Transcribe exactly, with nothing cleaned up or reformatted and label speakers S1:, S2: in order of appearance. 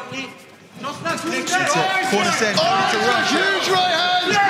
S1: Corner set,
S2: oh,
S1: to Russia.
S2: Huge right hand!